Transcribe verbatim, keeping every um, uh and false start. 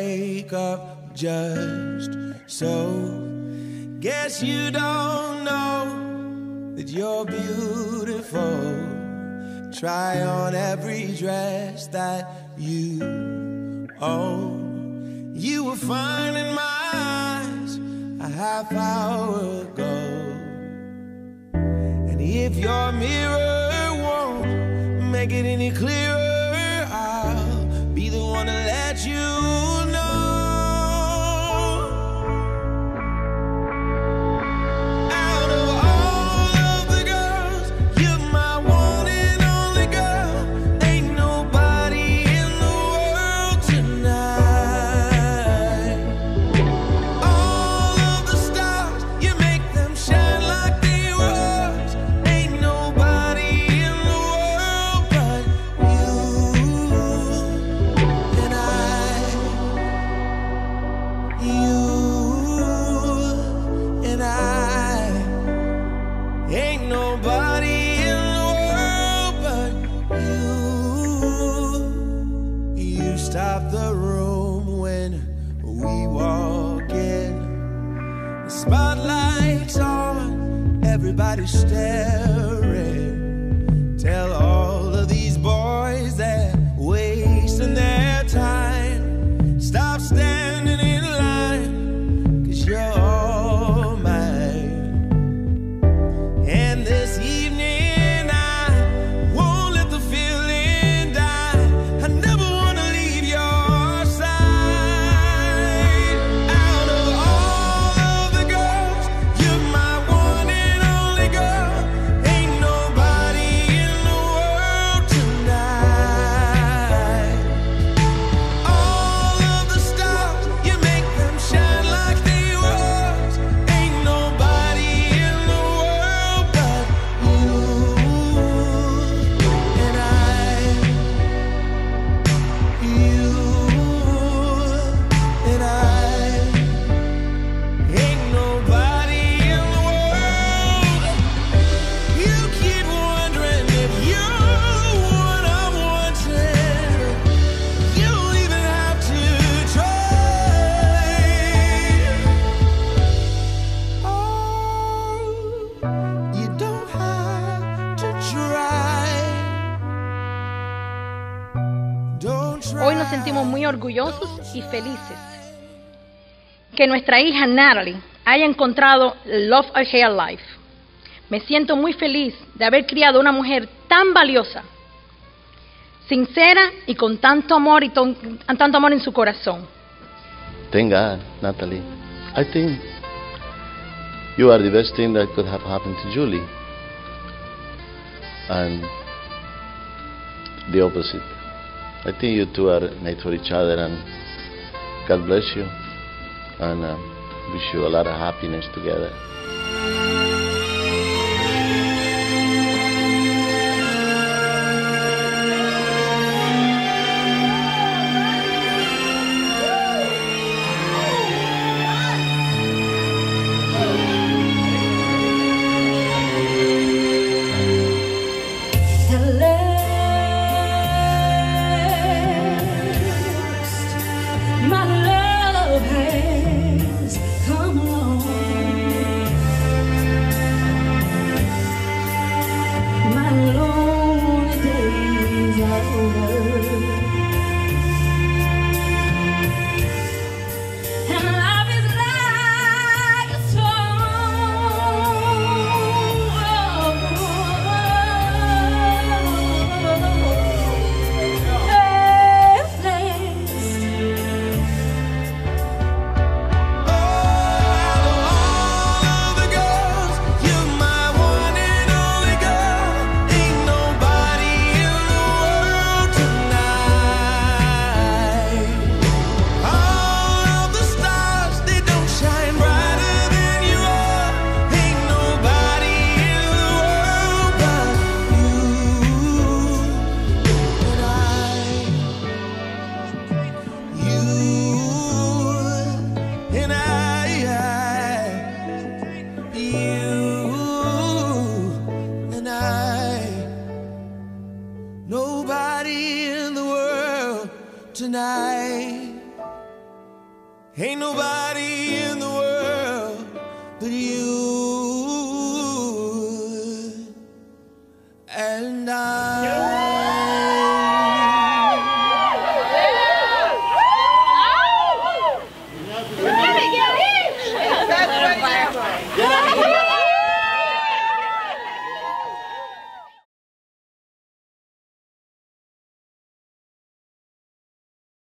wake up just so. Guess you don't know that you're beautiful. Try on every dress that you own. You were fine in my eyes a half hour ago. And if your mirror won't make it any clearer, I'll be the one to let you know. Stop the room when we walk in. The spotlight's on, everybody's staring. Tell all of these boys that wasting their time. Stop standing in line, 'cause you're all mine. And this evening I won't let the feeling die. I never Hoy nos sentimos muy orgullosos y felices que nuestra hija Natalie haya encontrado Love of Her Life. Me siento muy feliz de haber criado una mujer tan valiosa, sincera y con tanto amor y ton, tanto amor en su corazón. Thank God, Natalie. I think you are the best thing that could have happened to Julie, and the opposite. I think you two are made for each other, and God bless you, and uh, wish you a lot of happiness together. Nobody in the world tonight. Ain't nobody in the world but you